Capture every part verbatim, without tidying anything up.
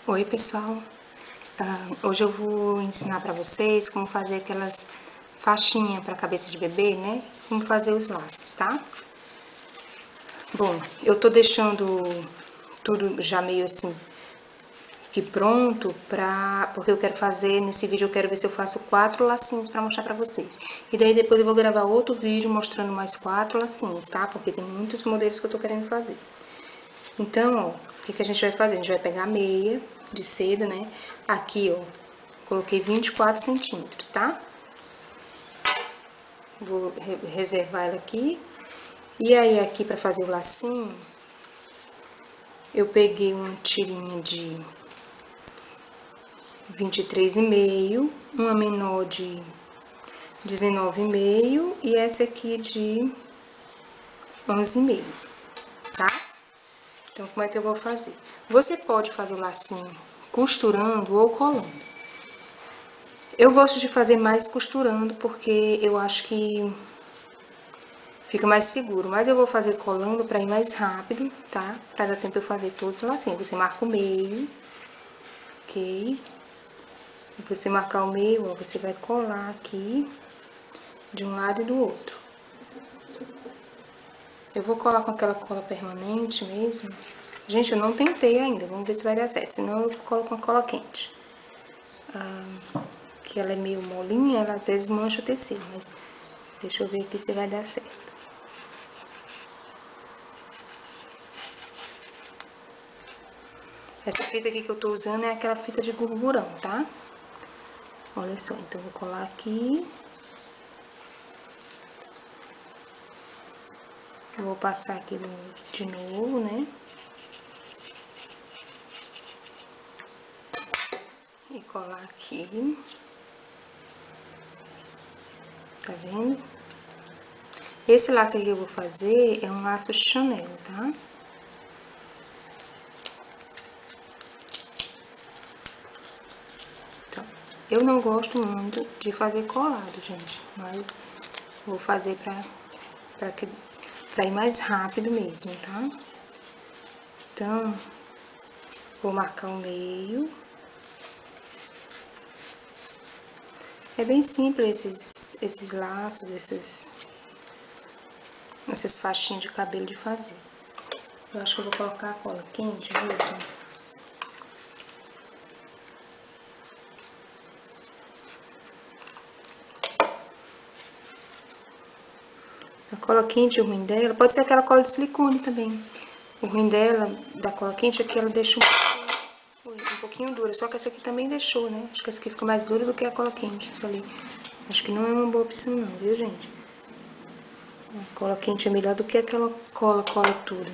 Oi pessoal, uh, hoje eu vou ensinar para vocês como fazer aquelas faixinhas para cabeça de bebê, né? Como fazer os laços, tá? Bom, eu tô deixando tudo já meio assim que pronto pra... porque eu quero fazer, nesse vídeo eu quero ver se eu faço quatro lacinhos para mostrar para vocês. E daí depois eu vou gravar outro vídeo mostrando mais quatro lacinhos, tá? Porque tem muitos modelos que eu tô querendo fazer. Então, ó, o que, que a gente vai fazer? A gente vai pegar a meia de seda, né? Aqui, ó, coloquei vinte e quatro centímetros, tá? Vou re reservar ela aqui. E aí, aqui, pra fazer o lacinho, eu peguei uma tirinha de vinte e três e meio, uma menor de dezenove e meio e essa aqui de onze e meio, tá? Então, como é que eu vou fazer? Você pode fazer o lacinho costurando ou colando. Eu gosto de fazer mais costurando, porque eu acho que fica mais seguro. Mas eu vou fazer colando pra ir mais rápido, tá? Pra dar tempo de eu fazer todos os lacinhos. Você marca o meio, ok? Depois você marcar o meio, ó, você vai colar aqui, de um lado e do outro. Eu vou colar com aquela cola permanente mesmo. Gente, eu não tentei ainda, vamos ver se vai dar certo. Senão eu colo com a cola quente. Ah, que ela é meio molinha, ela às vezes mancha o tecido, mas deixa eu ver aqui se vai dar certo. Essa fita aqui que eu tô usando é aquela fita de gurgurão, tá? Olha só, então eu vou colar aqui. Eu vou passar aqui de novo, né? E colar aqui. Tá vendo? Esse laço aqui que eu vou fazer é um laço Chanel, tá? Então, eu não gosto muito de fazer colado, gente, mas vou fazer pra, pra, que, pra ir mais rápido mesmo, tá? Então, vou marcar o meio. É bem simples esses, esses laços, esses, essas faixinhas de cabelo de fazer. Eu acho que eu vou colocar a cola quente mesmo. A cola quente, o ruim dela, pode ser aquela cola de silicone também. O ruim dela, da cola quente, é que ela deixa um pouquinho, um pouquinho dura. Só que essa aqui também deixou, né? Acho que essa aqui fica mais dura do que a cola quente, essa ali. Acho que não é uma boa opção não, viu, gente? A cola quente é melhor do que aquela cola, cola tudo.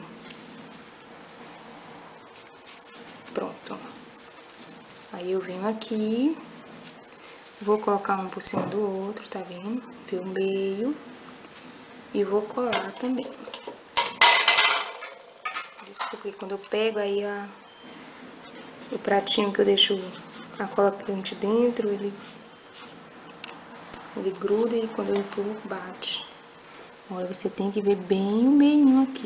Pronto, ó. Aí eu venho aqui, vou colocar um por cima do outro, tá vendo? Pelo meio. E vou colar também. Desculpa, quando eu pego aí a, o pratinho que eu deixo a cola quente dentro, ele, ele gruda e quando eu empurro, bate. Olha, você tem que ver bem o meinho aqui.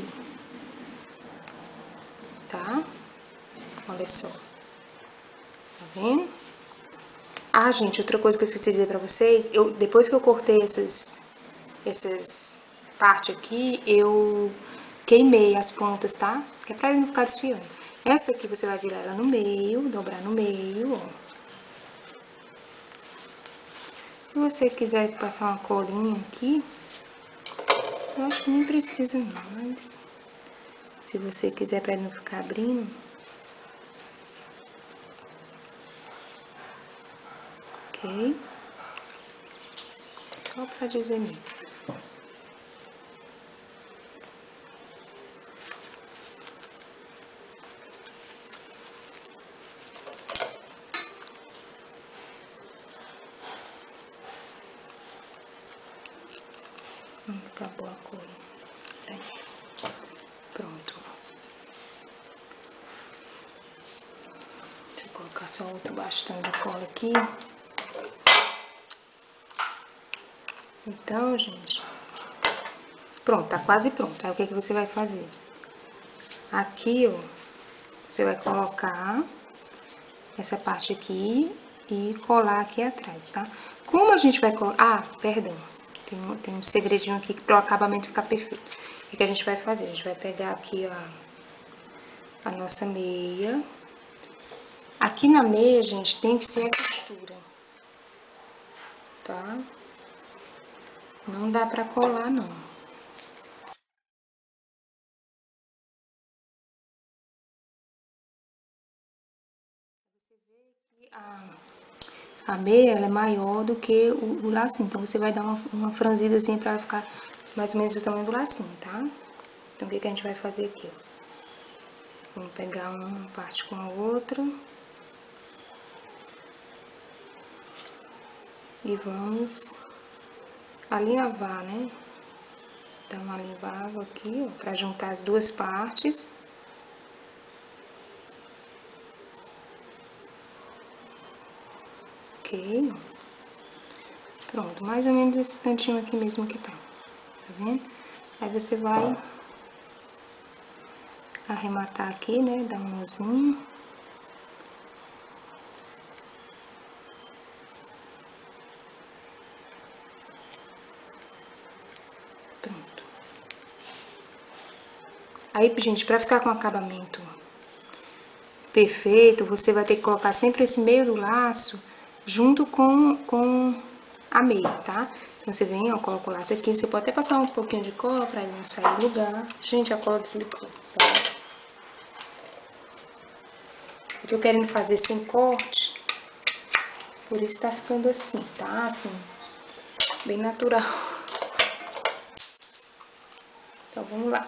Tá? Olha só. Tá vendo? Ah, gente, outra coisa que eu esqueci de dizer pra vocês, eu, depois que eu cortei essas, essas partes aqui, eu queimei as pontas, tá? Que é pra ele não ficar desfiando. Essa aqui você vai virar ela no meio, dobrar no meio, ó. Se você quiser passar uma colinha aqui, eu acho que nem precisa não, mas se você quiser pra ele não ficar abrindo. Ok? Só pra dizer mesmo. Hum, acabou a cor. Aí. Pronto. Deixa eu colocar só outro bastão de cola aqui. Então, gente, pronto, tá quase pronto. Aí o que que você vai fazer? Aqui, ó, você vai colocar essa parte aqui e colar aqui atrás, tá? Como a gente vai colar... Ah, perdão. Tem um, tem um segredinho aqui para o acabamento ficar perfeito. O que, que a gente vai fazer? A gente vai pegar aqui, ó, a nossa meia. Aqui na meia, gente, tem que ser a costura, tá? Não dá pra colar, não. A, a meia, ela é maior do que o, o lacinho, então você vai dar uma, uma franzidazinha pra ela ficar mais ou menos do tamanho do lacinho, tá? Então, o que, que a gente vai fazer aqui, ó? Vamos pegar uma parte com a outra. E vamos alinhavar, né? Dar uma alinhavada aqui, ó, pra juntar as duas partes. Ok. Pronto, mais ou menos esse cantinho aqui mesmo que tá. Tá vendo? Aí você vai arrematar aqui, né? Dar um nozinho. Pronto. Aí, gente, pra ficar com o acabamento perfeito, você vai ter que colocar sempre esse meio do laço junto com, com a meia, tá? Então, você vem, ó, coloca o laço aqui. Você pode até passar um pouquinho de cola pra ele não sair do lugar. Gente, a cola desligou. Eu tô querendo fazer sem corte, por isso tá ficando assim, tá? Assim, bem natural. Então, vamos lá.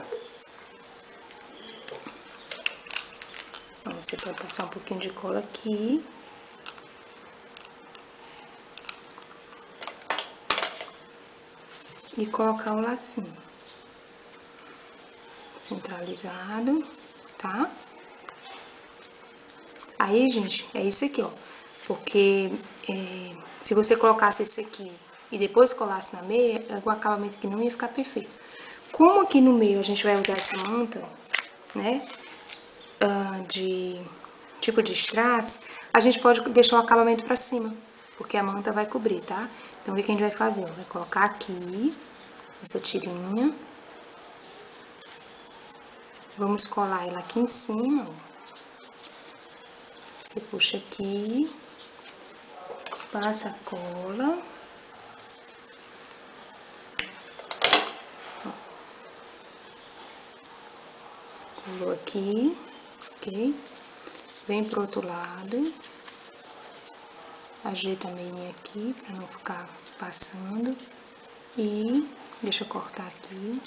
Então, você pode passar um pouquinho de cola aqui. E colocar o lacinho. Centralizado, tá? Aí, gente, é isso aqui, ó. Porque é, se você colocasse esse aqui e depois colasse na meia, o acabamento aqui não ia ficar perfeito. Como aqui no meio a gente vai usar essa manta, né, uh, de tipo de strass, a gente pode deixar o acabamento pra cima, porque a manta vai cobrir, tá? Então, o que a gente vai fazer? Vai colocar aqui essa tirinha. Vamos colar ela aqui em cima, ó. Você puxa aqui, passa a cola. Colou aqui, ok? Vem pro outro lado. Ajeita a meinha aqui pra não ficar passando. E deixa eu cortar aqui.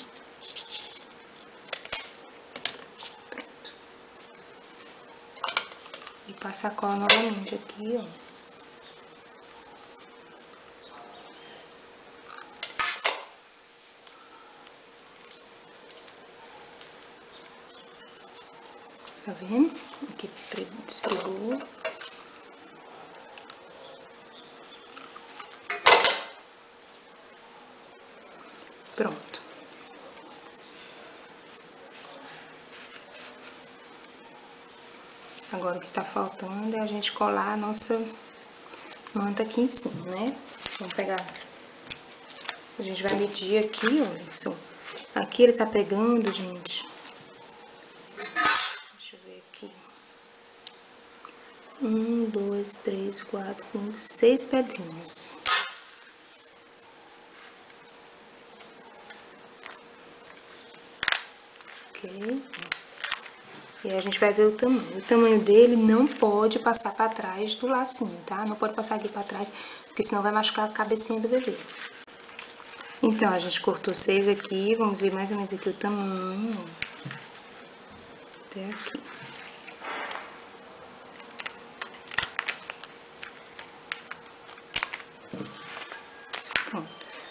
Pronto. E passa a cola novamente aqui, ó. Tá vendo? Aqui despregou. Pronto. Agora o que tá faltando é a gente colar a nossa manta aqui em cima, né? Vamos pegar. A gente vai medir aqui, olha isso. Aqui ele tá pegando, gente. Deixa eu ver aqui. Um, dois, três, quatro, cinco, seis pedrinhas. Ok? E aí a gente vai ver o tamanho. O tamanho dele não pode passar pra trás do lacinho, tá? Não pode passar aqui pra trás, porque senão vai machucar a cabecinha do bebê. Então, a gente cortou seis aqui, vamos ver mais ou menos aqui o tamanho. Até aqui. Pronto.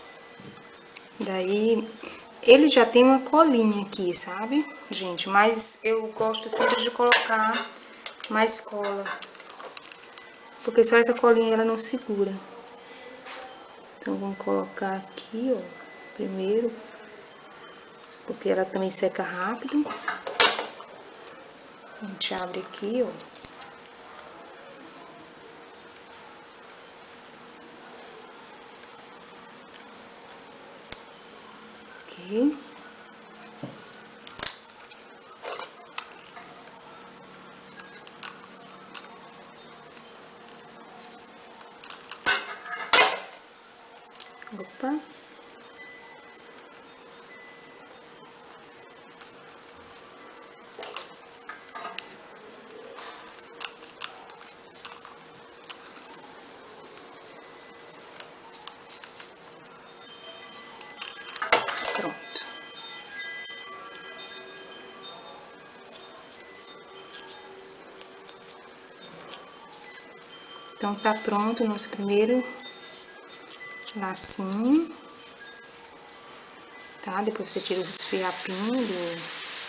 Daí, ele já tem uma colinha aqui, sabe, gente? Mas eu gosto sempre de colocar mais cola. Porque só essa colinha ela não segura. Então, vamos colocar aqui, ó, primeiro. Porque ela também seca rápido. A gente abre aqui, ó. Ok? Opa. Pronto. Então, tá pronto o nosso primeiro lacinho, tá? Depois você tira os fiapinhos do,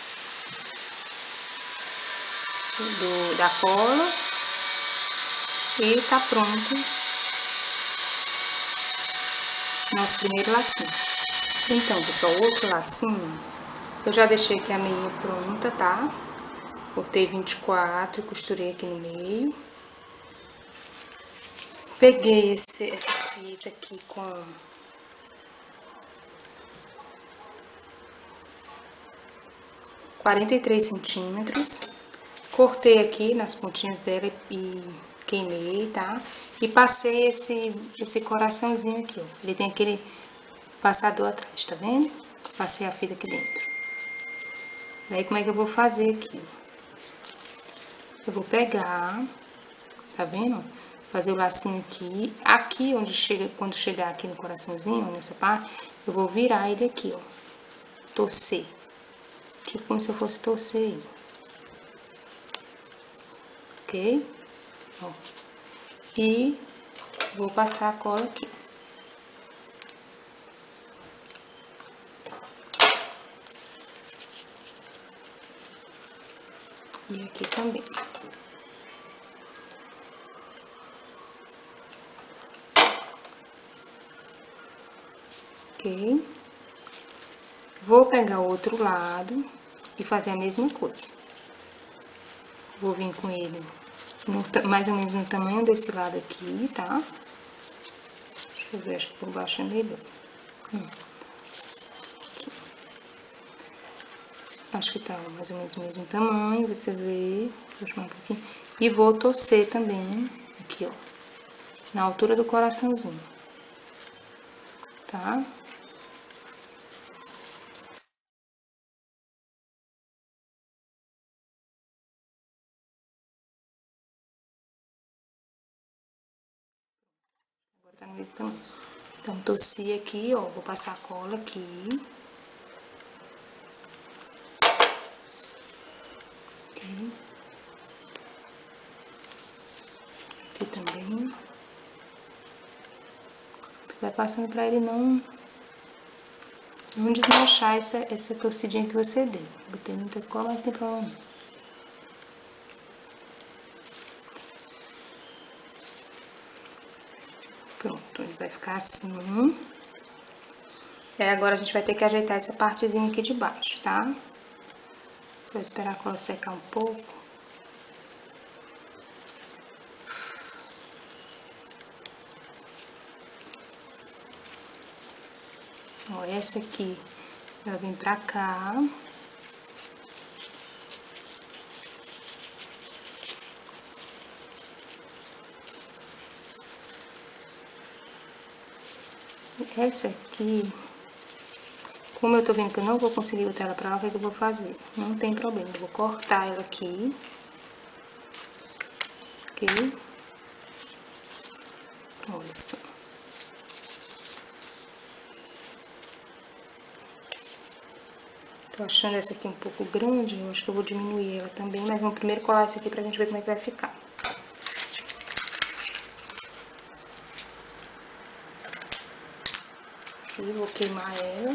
do, da cola e tá pronto nosso primeiro lacinho. Então, pessoal, o outro lacinho, eu já deixei aqui a meia pronta, tá? Cortei vinte e quatro e costurei aqui no meio. Peguei esse, essa fita aqui com quarenta e três centímetros. Cortei aqui nas pontinhas dela e queimei, tá? E passei esse, esse coraçãozinho aqui, ó. Ele tem aquele passador atrás, tá vendo? Passei a fita aqui dentro. Daí, como é que eu vou fazer aqui? Eu vou pegar, tá vendo? Fazer o lacinho aqui. Aqui, onde chega, quando chegar aqui no coraçãozinho, nessa parte, eu vou virar ele aqui, ó. Torcer. Tipo como se eu fosse torcer ele. Ok? Ó. E vou passar a cola aqui. E aqui também. Ok? Vou pegar o outro lado e fazer a mesma coisa. Vou vir com ele no, mais ou menos no tamanho desse lado aqui, tá? Deixa eu ver, acho que por baixo é melhor. Hum. Acho que tá mais ou menos o mesmo tamanho, você vê. Vou chamar um pouquinho. E vou torcer também, aqui, ó, na altura do coraçãozinho, tá? Agora tá no mesmo tamanho. Então, torci aqui, ó, vou passar a cola aqui. Ok. Aqui também. Vai passando pra ele não, não desmanchar essa, essa torcidinha que você deu. Botei muita cola, mas não tem problema não. Pronto, ele vai ficar assim. É, agora a gente vai ter que ajeitar essa partezinha aqui de baixo, tá? Só esperar a cola secar um pouco. Ó, essa aqui, ela vem pra cá. Essa aqui, como eu tô vendo que eu não vou conseguir botar ela pra lá, o que, é que eu vou fazer? Não tem problema, eu vou cortar ela aqui. Ok? Olha só. Tô achando essa aqui um pouco grande, eu acho que eu vou diminuir ela também, mas vamos primeiro colar essa aqui pra gente ver como é que vai ficar. E vou queimar ela.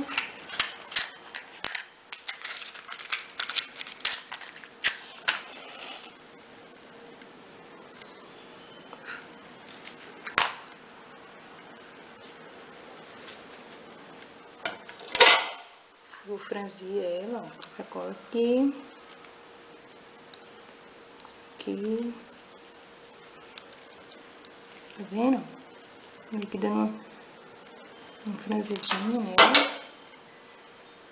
Vou franzir ela, ó, com essa cola aqui. Aqui. Tá vendo? Meio que dando um franzidinho nela.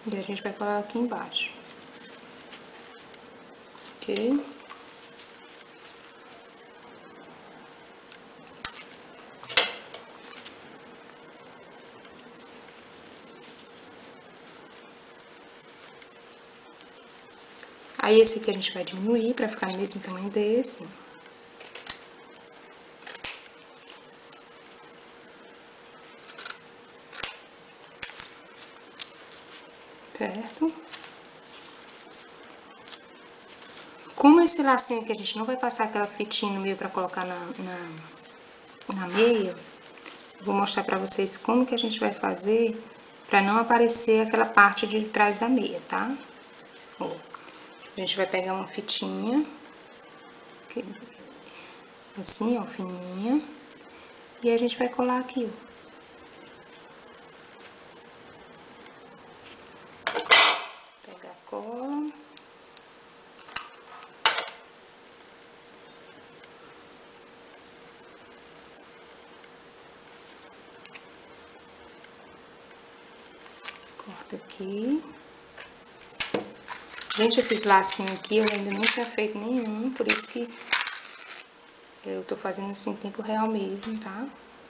E a gente vai colar aqui embaixo. Ok? Aí esse aqui a gente vai diminuir pra ficar no mesmo tamanho desse. Certo? Como esse lacinho aqui a gente não vai passar aquela fitinha no meio pra colocar na, na, na meia, eu vou mostrar pra vocês como que a gente vai fazer pra não aparecer aquela parte de trás da meia, tá? Ó, a gente vai pegar uma fitinha, assim, ó, fininha, e a gente vai colar aqui, ó. Pega a cola. Corta aqui. Gente, esses lacinhos aqui eu ainda não tinha feito nenhum, por isso que eu tô fazendo assim em tempo real mesmo, tá?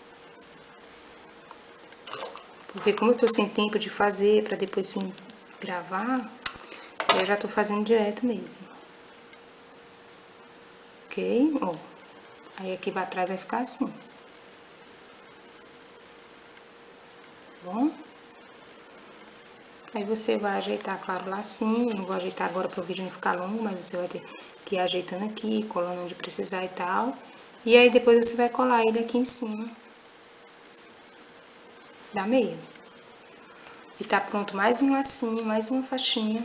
Porque como eu tô sem tempo de fazer pra depois vir gravar, eu já tô fazendo direto mesmo. Ok? Ó. Aí aqui pra trás vai ficar assim. Tá bom? Aí você vai ajeitar, claro, o lacinho. Eu não vou ajeitar agora pro vídeo não ficar longo, mas você vai ter que ir ajeitando aqui, colando onde precisar e tal. E aí depois você vai colar ele aqui em cima da meia. E tá pronto mais um lacinho, mais uma faixinha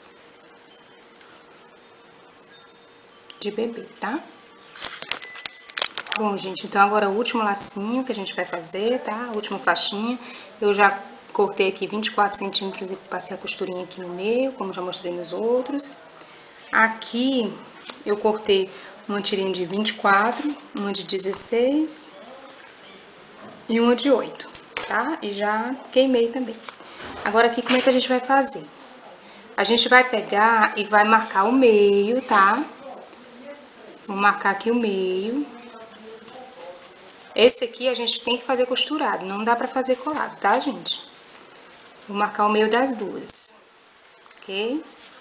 de bebê, tá? Bom, gente, então agora o último lacinho que a gente vai fazer, tá? A última faixinha. Eu já cortei aqui vinte e quatro centímetros e passei a costurinha aqui no meio, como já mostrei nos outros. Aqui eu cortei uma tirinha de vinte e quatro, uma de dezesseis e uma de oito, tá? E já queimei também. Agora aqui como é que a gente vai fazer? A gente vai pegar e vai marcar o meio, tá? Vou marcar aqui o meio. Esse aqui a gente tem que fazer costurado, não dá pra fazer colado, tá, gente? Vou marcar o meio das duas, ok?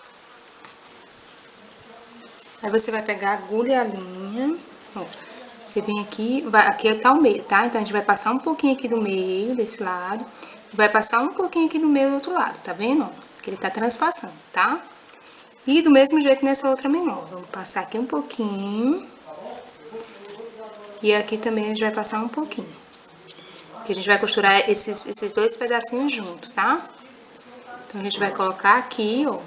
Aí você vai pegar a agulha e a linha, ó. Você vem aqui, vai, aqui tá o meio, tá? Então a gente vai passar um pouquinho aqui do meio, desse lado, e vai passar um pouquinho aqui no meio do outro lado, tá vendo? Ó, que ele tá transpassando, tá? E do mesmo jeito nessa outra menor, vamos passar aqui um pouquinho. E aqui também a gente vai passar um pouquinho. Que a gente vai costurar esses, esses dois pedacinhos juntos, tá? Então a gente vai colocar aqui, ó.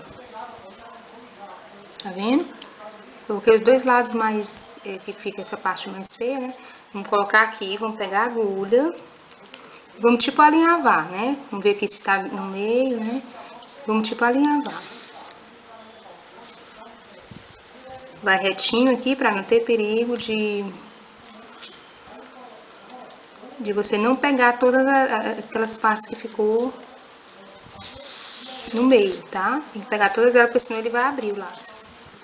Tá vendo? Coloquei os dois lados mais, é, que fica essa parte mais feia, né? Vamos colocar aqui, vamos pegar a agulha. Vamos tipo alinhavar, né? Vamos ver aqui se tá no meio, né? Vamos tipo alinhavar. Vai retinho aqui pra não ter perigo de... De você não pegar todas aquelas partes que ficou no meio, tá? Tem que pegar todas elas, porque senão ele vai abrir o laço.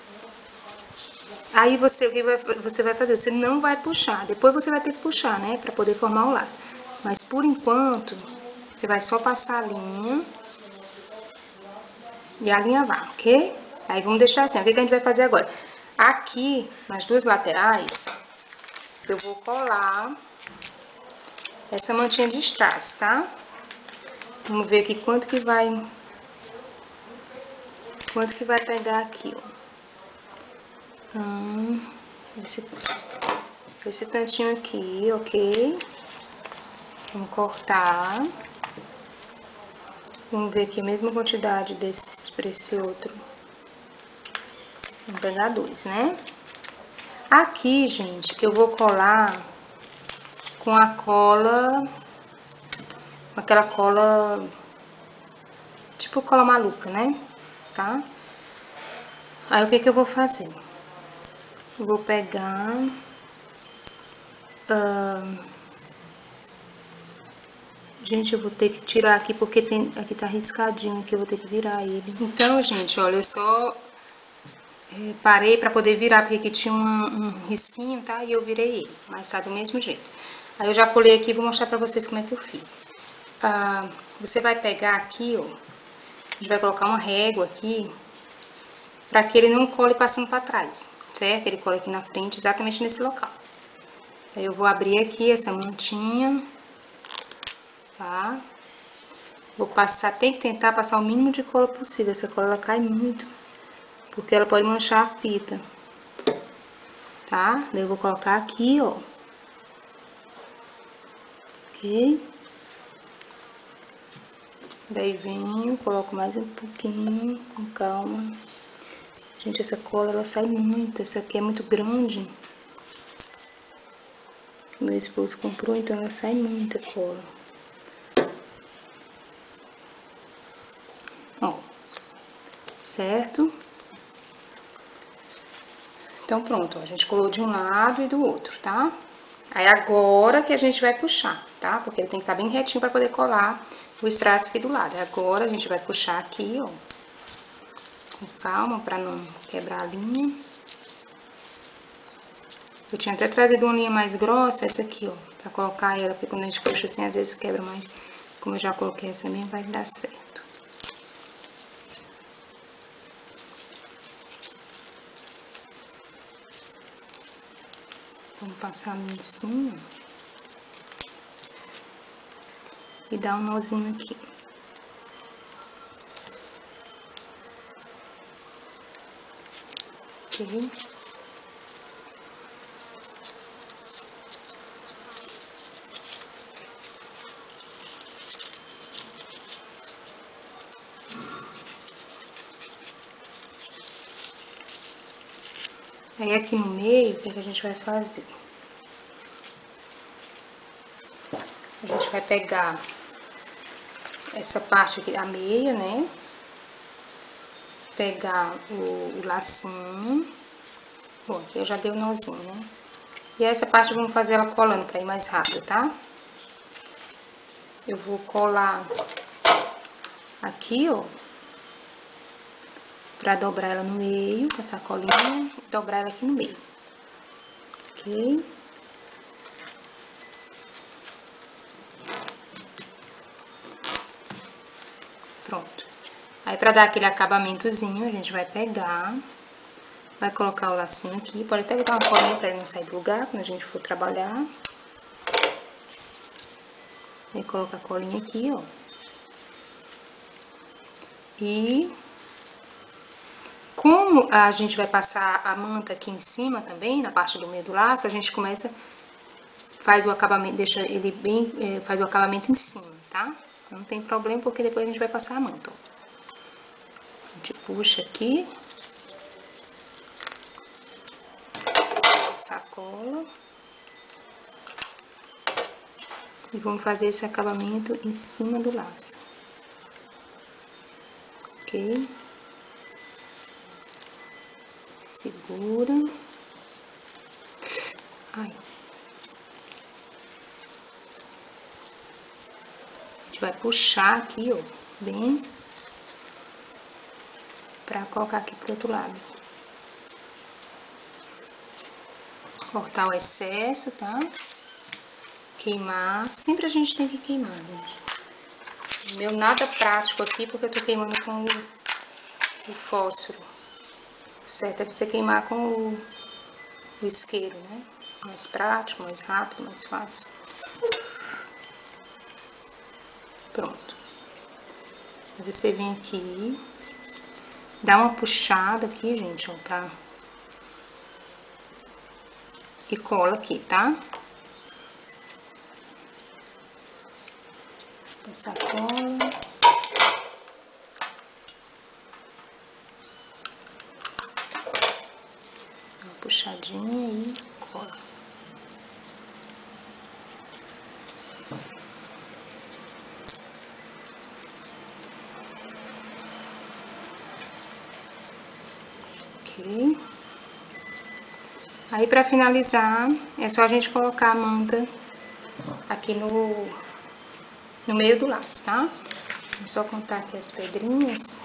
Aí você, o que vai, você vai fazer? Você não vai puxar. Depois você vai ter que puxar, né? Pra poder formar o laço. Mas por enquanto, você vai só passar a linha e alinhavar, ok? Aí vamos deixar assim. O que a gente vai fazer agora? Aqui, nas duas laterais, eu vou colar essa mantinha de strass, tá? Vamos ver aqui quanto que vai... Quanto que vai pegar aqui, ó. Hum, esse, esse tantinho aqui, ok? Vamos cortar. Vamos ver aqui a mesma quantidade desse para esse outro. Vamos pegar dois, né? Aqui, gente, eu vou colar com a cola, com aquela cola, tipo cola maluca, né? Tá? Aí, o que que eu vou fazer? Eu vou pegar... Uh, Gente, eu vou ter que tirar aqui porque tem, aqui tá riscadinho, que eu vou ter que virar ele. Então, gente, olha, eu só é, parei pra poder virar, porque aqui tinha um, um risquinho, tá? E eu virei ele, mas tá do mesmo jeito. Aí eu já colei aqui e vou mostrar pra vocês como é que eu fiz. Ah, você vai pegar aqui, ó, a gente vai colocar uma régua aqui, pra que ele não cole passando pra trás, certo? Ele cola aqui na frente, exatamente nesse local. Aí eu vou abrir aqui essa mantinha, tá? Vou passar, tem que tentar passar o mínimo de cola possível, essa cola ela cai muito, porque ela pode manchar a fita, tá? Daí eu vou colocar aqui, ó. Ok? Daí venho, coloco mais um pouquinho, com calma. Gente, essa cola ela sai muito, essa aqui é muito grande. Que meu esposo comprou, então ela sai muita cola. Ó, certo? Então pronto, ó, a gente colou de um lado e do outro, tá? Aí agora que a gente vai puxar, tá? Porque ele tem que estar bem retinho pra poder colar o strass aqui do lado. Agora a gente vai puxar aqui, ó, com calma pra não quebrar a linha. Eu tinha até trazido uma linha mais grossa, essa aqui, ó, pra colocar ela, porque quando a gente puxa assim, às vezes quebra, mas como eu já coloquei essa mesmo, vai dar certo. Vamos passar ali em cima e dar um nozinho aqui. Ok? Aí aqui no meio, o que, que a gente vai fazer? A gente vai pegar essa parte aqui, a meia, né? Pegar o, o lacinho. Bom, aqui eu já dei o nozinho, né? E essa parte vamos fazer ela colando pra ir mais rápido, tá? Eu vou colar aqui, ó. Pra dobrar ela no meio, com essa colinha. E dobrar ela aqui no meio. Ok? Pronto. Aí, pra dar aquele acabamentozinho, a gente vai pegar, vai colocar o lacinho aqui. Pode até botar uma colinha pra ele não sair do lugar quando a gente for trabalhar. E coloca a colinha aqui, ó. E como a gente vai passar a manta aqui em cima também, na parte do meio do laço, a gente começa, faz o acabamento, deixa ele bem, faz o acabamento em cima, tá? Não tem problema, porque depois a gente vai passar a manta, ó. A gente puxa aqui, sacola, e vamos fazer esse acabamento em cima do laço, ok? Segura, ai, a gente vai puxar aqui, ó, bem, pra colocar aqui pro outro lado. Cortar o excesso, tá? Queimar, sempre a gente tem que queimar, gente. Meu nada prático aqui, porque eu tô queimando com o, o fósforo. O certo é você queimar com o, o isqueiro, né? Mais prático, mais rápido, mais fácil. Pronto. Aí você vem aqui, dá uma puxada aqui, gente, ó, pra... E cola aqui, tá? Essa cola. Uma puxadinha e cola. Ok. Aí, pra finalizar, é só a gente colocar a manta aqui no, no meio do laço, tá? Vou só contar aqui as pedrinhas.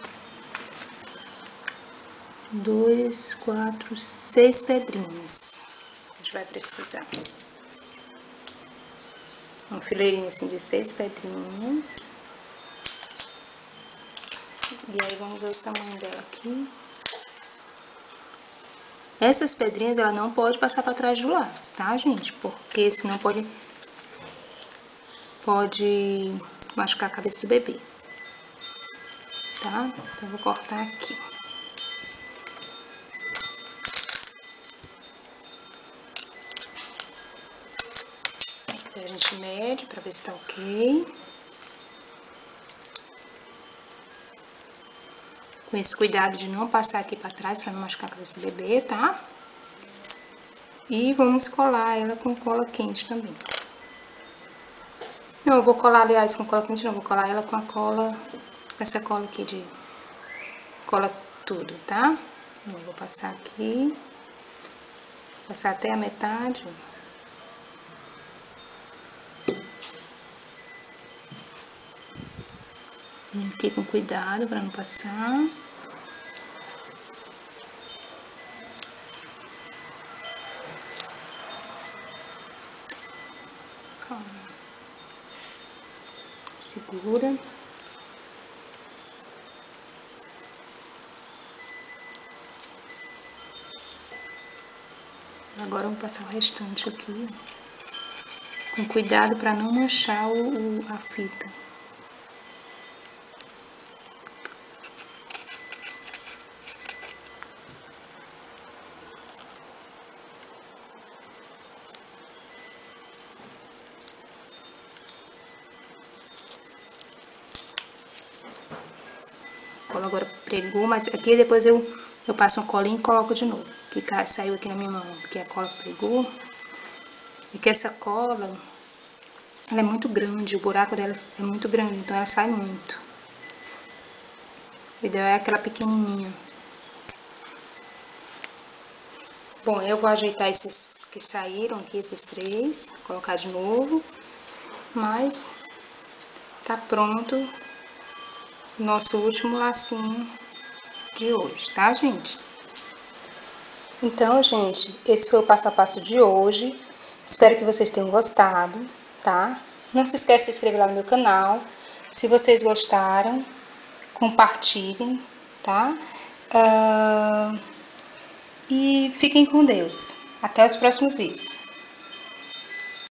Dois, quatro, seis pedrinhas. A gente vai precisar. Um fileirinho assim de seis pedrinhas. E aí, vamos ver o tamanho dela aqui. Essas pedrinhas, ela não pode passar para trás do laço, tá, gente? Porque senão pode, pode machucar a cabeça do bebê. Tá? Então, eu vou cortar aqui. Aí a gente mede para ver se tá ok. Com esse cuidado de não passar aqui para trás, para não machucar a cabeça do bebê, tá? E vamos colar ela com cola quente também. Não, eu vou colar, aliás, com cola quente não, vou colar ela com a cola, com essa cola aqui de cola tudo, tá? Eu vou passar aqui, passar até a metade. Aqui com cuidado para não passar. Calma. Segura. Agora eu vou passar o restante aqui, com cuidado para não manchar o, o, a fita. Cola agora pregou, mas aqui depois eu, eu passo um colinho e coloco de novo. Que saiu aqui na minha mão, porque a cola pregou. E que essa cola, ela é muito grande, o buraco dela é muito grande, então ela sai muito. O ideal é aquela pequenininha. Bom, eu vou ajeitar esses que saíram aqui, esses três, colocar de novo. Mas tá pronto o nosso último lacinho de hoje, tá, gente? Então, gente, esse foi o passo a passo de hoje. Espero que vocês tenham gostado, tá? Não se esqueça de se inscrever lá no meu canal. Se vocês gostaram, compartilhem, tá? Uh, e fiquem com Deus. Até os próximos vídeos.